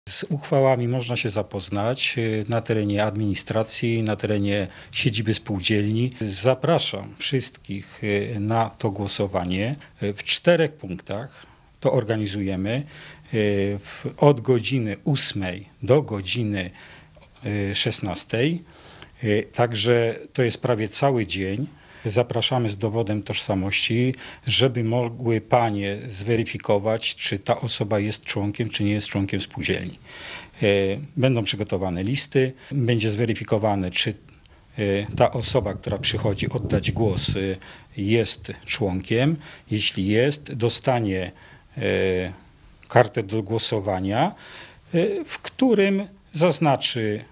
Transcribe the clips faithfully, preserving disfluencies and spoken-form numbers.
Z uchwałami można się zapoznać na terenie administracji, na terenie siedziby spółdzielni. Zapraszam wszystkich na to głosowanie. W czterech punktach to organizujemy od godziny ósmej do godziny szesnastej. Także to jest prawie cały dzień. Zapraszamy z dowodem tożsamości, żeby mogły panie zweryfikować, czy ta osoba jest członkiem, czy nie jest członkiem spółdzielni. Będą przygotowane listy, będzie zweryfikowane, czy ta osoba, która przychodzi oddać głos, jest członkiem. Jeśli jest, dostanie kartę do głosowania, w którym zaznaczy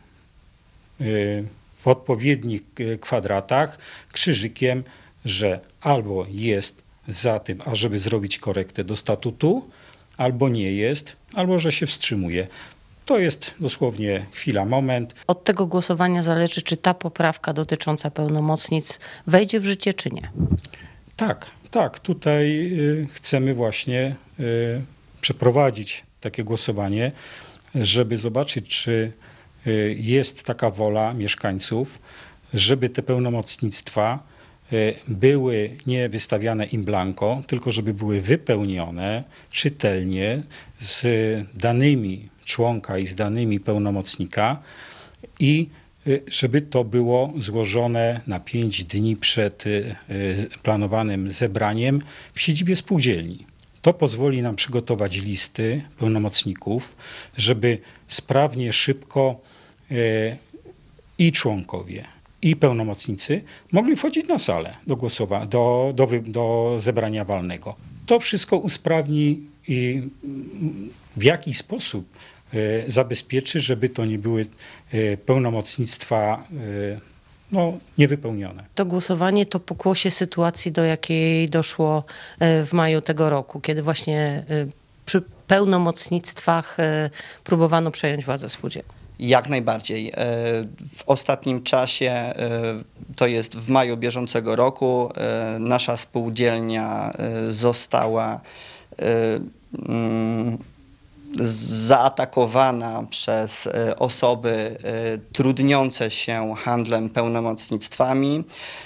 w odpowiednich kwadratach krzyżykiem, że albo jest za tym, ażeby zrobić korektę do statutu, albo nie jest, albo że się wstrzymuje. To jest dosłownie chwila, moment. Od tego głosowania zależy, czy ta poprawka dotycząca pełnomocnic wejdzie w życie, czy nie. Tak, tak. Tutaj chcemy właśnie przeprowadzić takie głosowanie, żeby zobaczyć, czy jest taka wola mieszkańców, żeby te pełnomocnictwa były nie wystawiane in blanco, tylko żeby były wypełnione czytelnie z danymi członka i z danymi pełnomocnika i żeby to było złożone na pięć dni przed planowanym zebraniem w siedzibie spółdzielni. To pozwoli nam przygotować listy pełnomocników, żeby sprawnie, szybko i członkowie, i pełnomocnicy mogli wchodzić na salę do głosowania, do, do, do zebrania walnego. To wszystko usprawni i w jaki sposób zabezpieczy, żeby to nie były pełnomocnictwa no, niewypełnione. To głosowanie to pokłosie sytuacji, do jakiej doszło w maju tego roku, kiedy właśnie przy pełnomocnictwach próbowano przejąć władzę w spółdzielni. Jak najbardziej. W ostatnim czasie, to jest w maju bieżącego roku, nasza spółdzielnia została zaatakowana przez osoby trudniące się handlem pełnomocnictwami.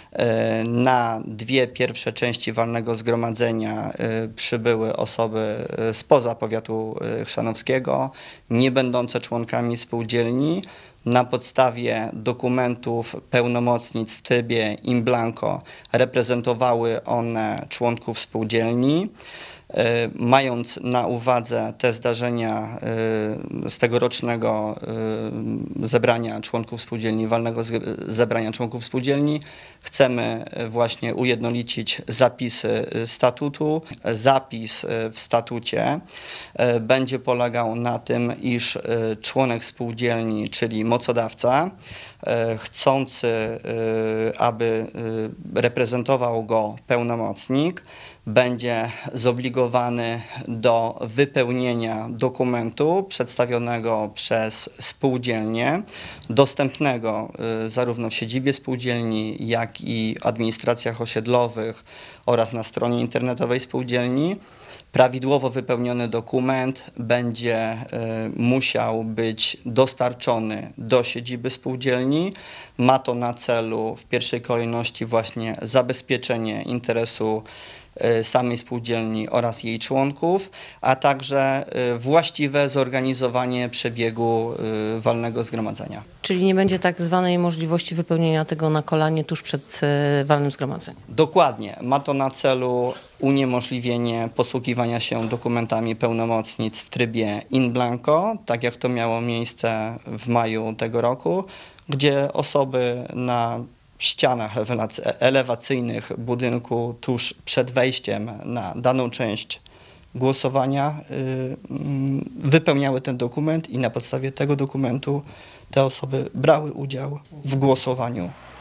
Na dwie pierwsze części walnego zgromadzenia przybyły osoby spoza powiatu chrzanowskiego, nie będące członkami spółdzielni. Na podstawie dokumentów pełnomocnic w trybie in blanco reprezentowały one członków spółdzielni. Mając na uwadze te zdarzenia z tegorocznego zebrania członków spółdzielni, walnego zebrania członków spółdzielni, chcemy właśnie ujednolicić zapisy statutu. Zapis w statucie będzie polegał na tym, iż członek spółdzielni, czyli mocodawca, chcący, aby reprezentował go pełnomocnik, będzie zobligowany do wypełnienia dokumentu przedstawionego przez spółdzielnię, dostępnego zarówno w siedzibie spółdzielni, jak i administracjach osiedlowych oraz na stronie internetowej spółdzielni. Prawidłowo wypełniony dokument będzie musiał być dostarczony do siedziby spółdzielni. Ma to na celu w pierwszej kolejności właśnie zabezpieczenie interesu samej spółdzielni oraz jej członków, a także właściwe zorganizowanie przebiegu walnego zgromadzenia. Czyli nie będzie tak zwanej możliwości wypełnienia tego na kolanie tuż przed walnym zgromadzeniem. Dokładnie. Ma to na celu uniemożliwienie posługiwania się dokumentami pełnomocnic w trybie in blanco, tak jak to miało miejsce w maju tego roku, gdzie osoby na ścianach elewacyjnych budynku tuż przed wejściem na daną część głosowania wypełniały ten dokument i na podstawie tego dokumentu te osoby brały udział w głosowaniu.